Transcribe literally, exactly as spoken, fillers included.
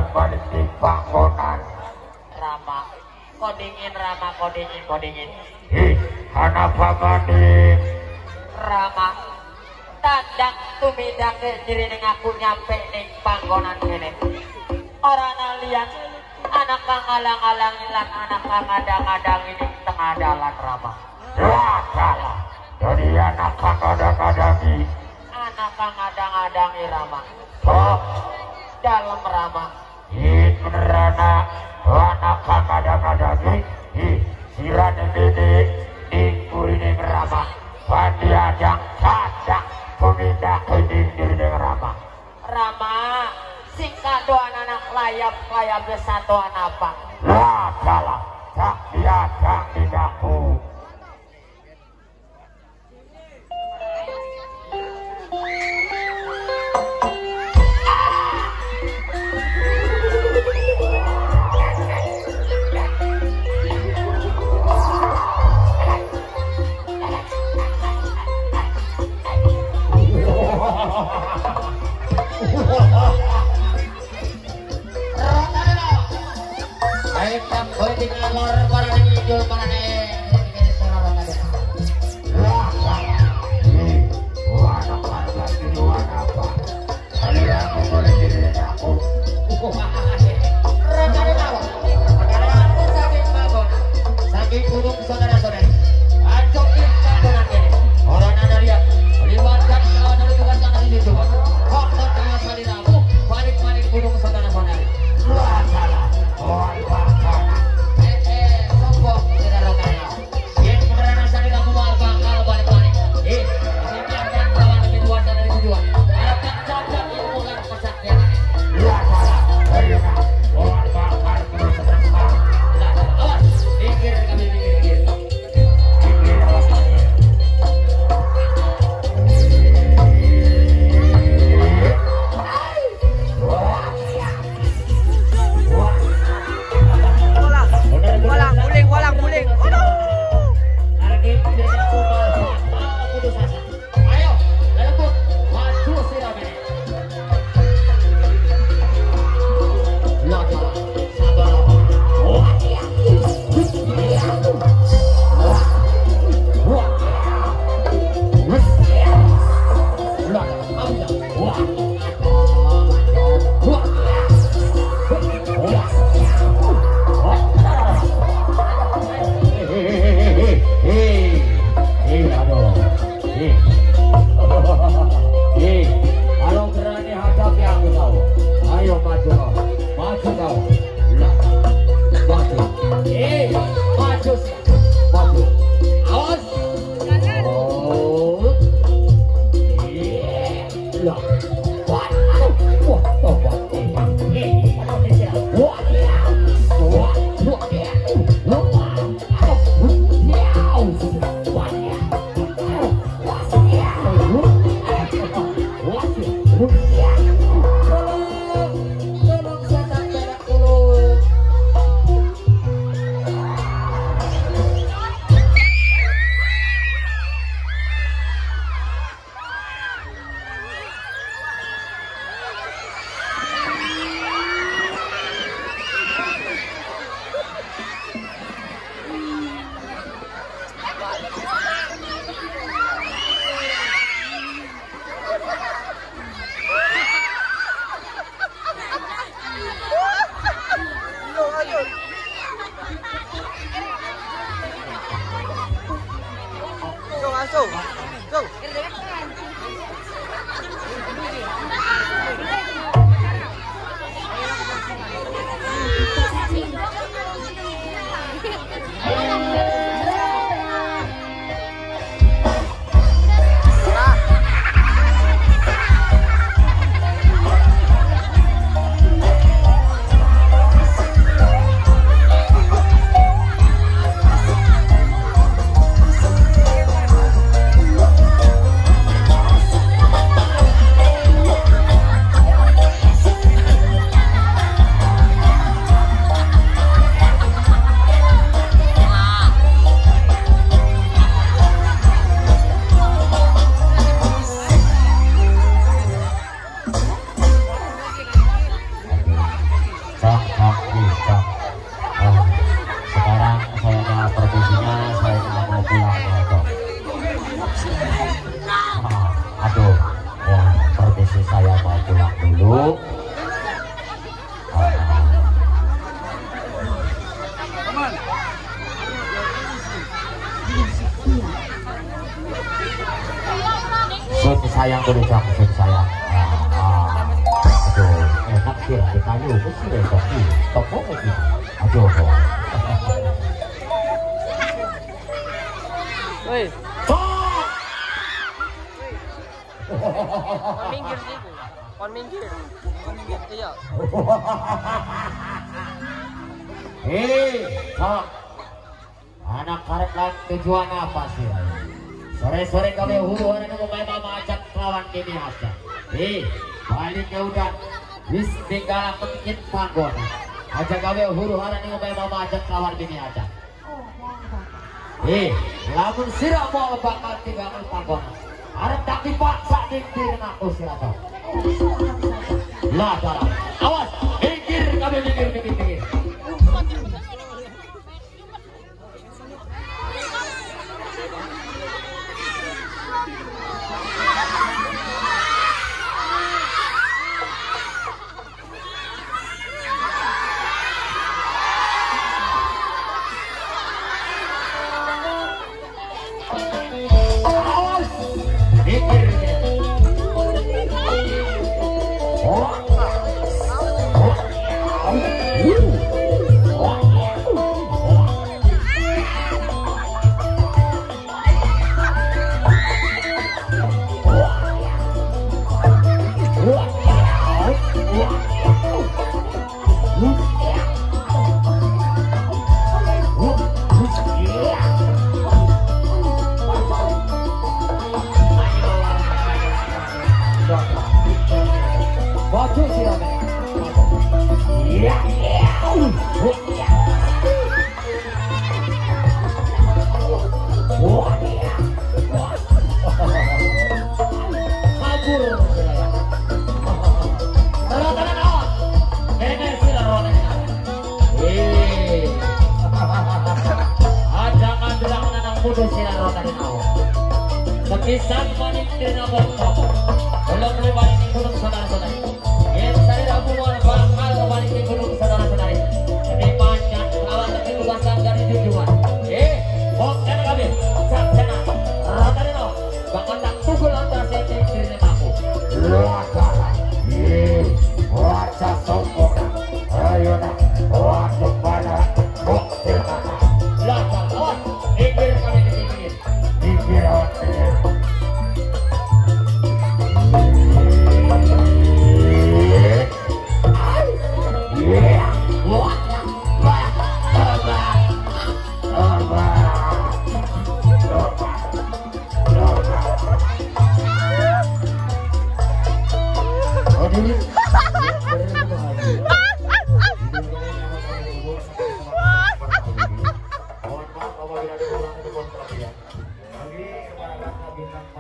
balik di panggonan. Rama, kok dingin Rama, kok dingin, kok dingin. Ih, kenapa maning? Rama, tandak tumidak diri ning aku nyampe ning panggonan kene. Orang lihat anak kang alang-alang lan anak kang ngadang-ngadang ini tengah dalan Rama. Wah, salah. Jadi anak kang ngadang-ngadangi. Anak kang ngadang-ngadangi Rama. Oh, Dalam Rama. ih beneran anak kang ngadang-ngadangi. Ih, sirane ini dikurini Rama. Pandiajang cadak pemindah ke dinding dengan Rama. Rama, sing kadoan anak layap layap besatuan apa? Wah, salah. Tak diajang tidakku. Baik, tak boleh dikalor para hijau para nih. Wah, salah. Ih, warna warga itu warna apa? Kalian mau boleh diri aku. Saking gunung saudara-saudari, anjok panggonan ini. Orang anda lihat, melibatkan kawan dari tugas tanah ini juga. Kok terkawal sekali namu, panik-panik gunung saudara-saudari. Wah, salah. Oh, bakal. Eh, eh, sombong tidak lokal. Yang beneran asal kamu mau bakal balik-balik. Eh, ini biarkan kawan lebih luas dari tujuan. Akan cacat ilmu dan kesaktian. Wah, salah. Ayo, nak. Oh, bakal terus terang. Nah, awas, pikir kami pikir-pikir. Ini rasanya. Walang, guling, walang, guling. Aduh. Ayo, lembut, maju siram ini. Lah, sabar. Wah, iya. Wah. Wah. Lah, ambil. Wah. Wah. Wah. Kalau berani hadapi aku tahu. Ayo maju kau, maju kau. Lah, maju. Eh, maju sih. Maju. Awas. Oh, iya. Lah, wah, wah, tobat. Eh, mau disiram. Wah, iya. Wah, wah, iya. Wah, wah, iya. Wah, iya. Tolong setan jarak dulu. mikir ke kayu mesti deh topi topo lagi aduh Woi, Pak! kon minggir sih. Kon minggir. Kon minggir. Iya. Hei, Pak. Anak karek lang tujuan apa sih? Sore-sore kami huru hari ini mau mama ajak lawan ini aja. Hei, baliknya udah wis tinggal petikit panggon. Ajak kami huru hari ini mau mama ajak lawan ini aja. Hei, lamun sirah mau bakal tinggal panggon. Arep tak dipaksa diktirin aku sirah tau. Lah cara, awas, minggir kami minggir minggir minggir. Sekisan manik dina berkok belum lewat di gunung saudara-saudari yang saya rabu bakal balik di gunung saudara-saudari jadi panjang lawan tapi tugasan dari tujuan eh bukan kami sak sana rata dino bakal tak pukul antara saya diri aku luakan eh wajah sombong ayo nak wajah pada bukti mana luakan awas ikir kami dikir dikir awas Mohon maaf apabila ada kurang atau kontra ya. Bagi para bintang